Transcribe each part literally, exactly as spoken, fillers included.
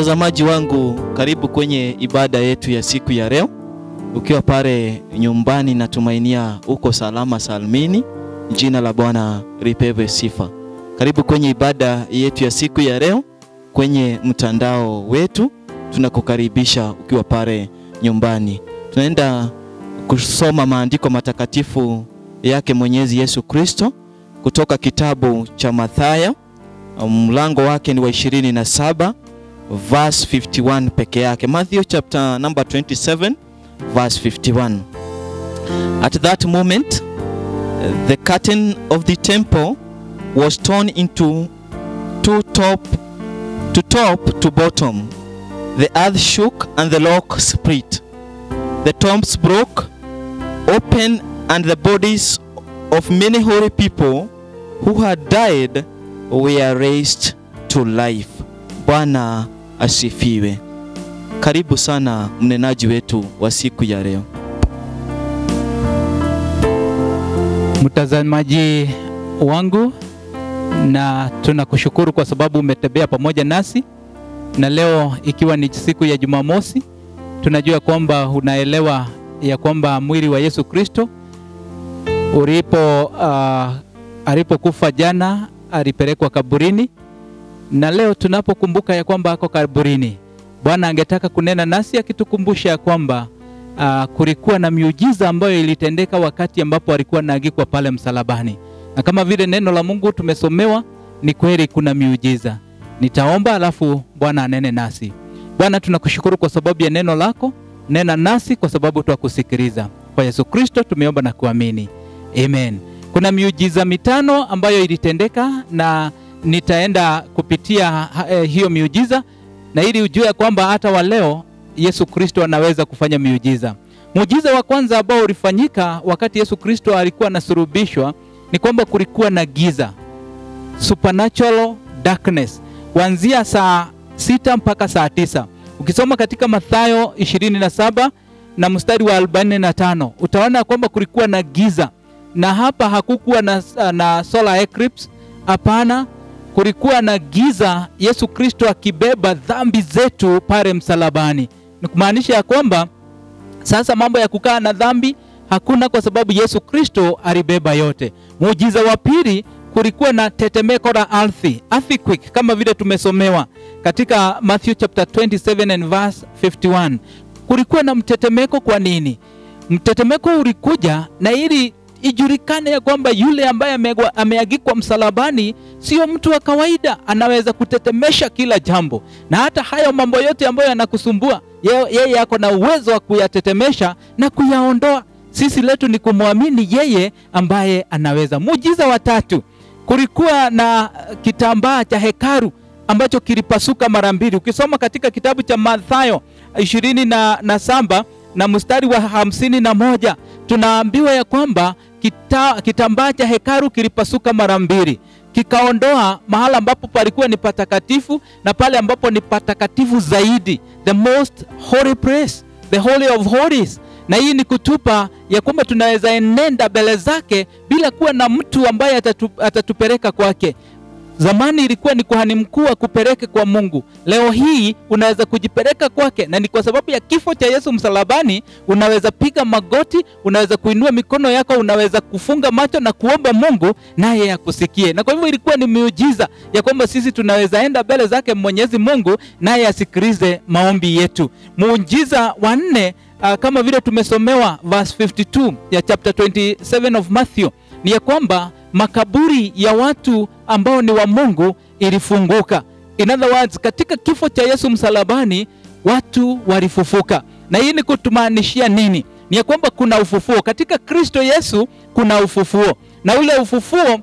Mtazamaji wangu, karibu kwenye ibada yetu ya siku ya leo. Ukiwa pale nyumbani, natumainia uko salama salmini. Jina la Bwana lipewe sifa. Karibu kwenye ibada yetu ya siku ya leo kwenye mtandao wetu. Tunakukaribisha ukiwa pale nyumbani. Tunaenda kusoma maandiko matakatifu yake Mwenyezi Yesu Kristo kutoka kitabu cha Mathayo. Mlango wake ni wa ishirini na saba verse fifty-one peke yake. Matthew chapter number twenty-seven verse fifty-one. At that moment the curtain of the temple was torn into two top to top to bottom. The earth shook and the rock split. The tombs broke open and the bodies of many holy people who had died were raised to life. Bwana asifiwe. Karibu sana mnenaji wetu wa siku ya leo. Mtazamaji wangu, na tunakushukuru kwa sababu umetembea pamoja nasi. Na leo ikiwa ni siku ya Jumamosi, tunajua kwamba unaelewa ya kwamba mwili wa Yesu Kristo ulipo uh, alipokufa jana alipelekwa kaburini, na leo tunapokumbuka ya kwamba ako kaburini, Bwana angetaka kunena nasi akitukumbusha ya kwamba uh, kulikuwa na miujiza ambayo ilitendeka wakati ambapo alikuwa anaangikwa pale msalabani. Na kama vile neno la Mungu tumesomewa, ni kweli kuna miujiza. Nitaomba alafu Bwana anene nasi. Bwana, tunakushukuru kwa sababu ya neno lako. Nena nasi kwa sababu tunakusikiliza. Kwa Yesu Kristo tumeomba na kuamini. Amen. Kuna miujiza mitano ambayo ilitendeka, na nitaenda kupitia eh, hiyo miujiza, na ili ujue kwamba hata wa leo Yesu Kristo anaweza kufanya miujiza. Muujiza wa kwanza ambao ulifanyika wakati Yesu Kristo alikuwa anasulubishwa ni kwamba kulikuwa na giza. Supernatural darkness. Kuanzia saa sita mpaka saa tisa. Ukisoma katika Mathayo ishirini na saba na mstari wa arobaini na tano, utaona kwamba kulikuwa na giza. Na hapa hakukuwa na, na solar eclipse. Hapana, kulikuwa na giza, Yesu Kristo akibeba dhambi zetu pale msalabani. Ni kumaanisha ya kwamba sasa mambo ya kukaa na dhambi hakuna, kwa sababu Yesu Kristo alibeba yote. Muujiza wa pili, kulikuwa na tetemeko la ardhi, earthquake, kama vile tumesomewa katika Matthew chapter twenty-seven and verse fifty-one. Kulikuwa na mtetemeko. Kwa nini? Mtetemeko ulikuja na ili ijulikane ya kwamba yule ambaye ameagikwa msalabani sio mtu wa kawaida, anaweza kutetemesha kila jambo. Na hata hayo mambo yote ambayo yanakusumbua, yeye yako na uwezo wa kuyatetemesha na kuyaondoa. Sisi letu ni kumwamini yeye ambaye anaweza. Muujiza wa tatu, kulikuwa na kitambaa cha hekalu ambacho kilipasuka mara mbili. Ukisoma katika kitabu cha Mathayo ishirini na saba na mstari wa hamsini na moja, tunaambiwa ya kwamba kita, kitambaa cha hekalu kilipasuka mara mbili. Kikaondoa mahala ambapo palikuwa ni patakatifu na pale ambapo ni patakatifu zaidi, the most holy place, the holy of holies. Na hii ni kutupa ya kwamba tunaweza enenda mbele zake bila kuwa na mtu ambaye atatu, atatupeleka kwake. Zamani ilikuwa ni kuhani mkuu akupeleke kwa Mungu. Leo hii unaweza kujipeleka kwake, na ni kwa sababu ya kifo cha Yesu msalabani. Unaweza piga magoti, unaweza kuinua mikono yako, unaweza kufunga macho na kuomba Mungu naye akusikie. Na kwa hivyo ilikuwa ni miujiza ya kwamba sisi tunaweza enda mbele zake Mwenyezi Mungu naye asikilize maombi yetu. Muujiza wa nne, uh, kama vile tumesomewa verse fifty-two ya chapter twenty-seven of Matthew, ni ya kwamba makaburi ya watu ambao ni wa Mungu ilifunguka. In other words, katika kifo cha Yesu msalabani watu walifufuka. Na hii ni kutumaanishia nini? Ni ya kwamba kuna ufufuo. Katika Kristo Yesu kuna ufufuo. Na ule ufufuo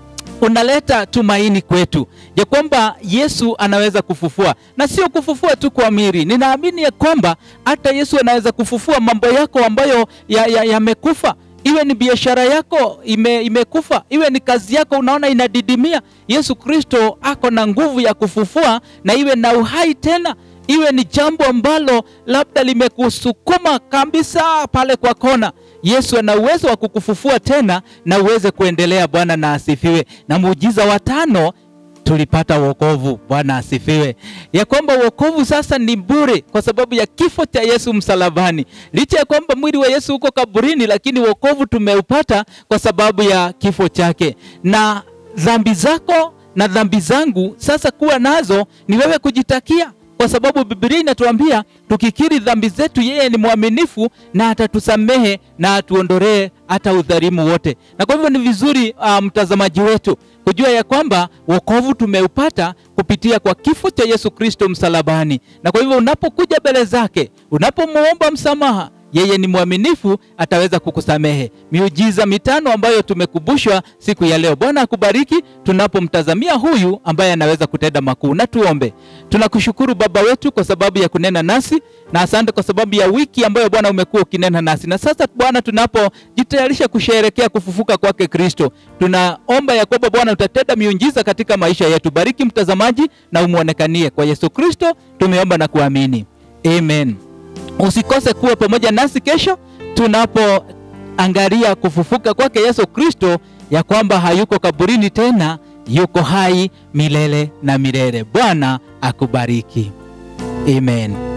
unaleta tumaini kwetu ya kwamba Yesu anaweza kufufua. Na sio kufufua tu kwa mwili. Ninaamini ya kwamba hata Yesu anaweza kufufua mambo yako ambayo yamekufa. Ya, ya Iwe ni biashara yako ime, imekufa, iwe ni kazi yako unaona inadidimia, Yesu Kristo ako na nguvu ya kufufua na iwe na uhai tena. Iwe ni jambo ambalo labda limekusukuma kabisa pale kwa kona, Yesu ana uwezo wa kukufufua tena na uweze kuendelea. Bwana na asifiwe. Na muujiza wa tano, tulipata wokovu. Bwana asifiwe. Ya kwamba wokovu sasa ni bure kwa sababu ya kifo cha Yesu msalabani. Licha ya kwamba mwili wa Yesu uko kaburini, lakini wokovu tumeupata kwa sababu ya kifo chake. Na dhambi zako na dhambi zangu sasa kuwa nazo ni wewe kujitakia, kwa sababu Biblia inatuambia tukikiri dhambi zetu, yeye ni mwaminifu na atatusamehe na atuondolee hata udhalimu wote. Na kwa hivyo ni vizuri uh, mtazamaji wetu kujua ya kwamba wokovu tumeupata kupitia kwa kifo cha Yesu Kristo msalabani. Na kwa hivyo unapokuja mbele zake, unapomuomba msamaha, yeye ni mwaminifu, ataweza kukusamehe. Miujiza mitano ambayo tumekubushwa siku ya leo. Bwana akubariki tunapomtazamia huyu ambaye anaweza kutenda makuu. Na tuombe. Tunakushukuru Baba wetu kwa sababu ya kunena nasi, na asante kwa sababu ya wiki ambayo Bwana umekuwa ukinena nasi. Na sasa Bwana, tunapojitayarisha kusherehekea kufufuka kwake Kristo, tunaomba ya kwamba Bwana utatenda miujiza katika maisha yetu. Bariki mtazamaji na umuonekanie. Kwa Yesu Kristo tumeomba na kuamini. Amen. Usikose kuwa pamoja nasi kesho tunapoangalia kufufuka kwake Yesu Kristo, ya kwamba hayuko kaburini tena, yuko hai milele na milele. Bwana akubariki. Amen.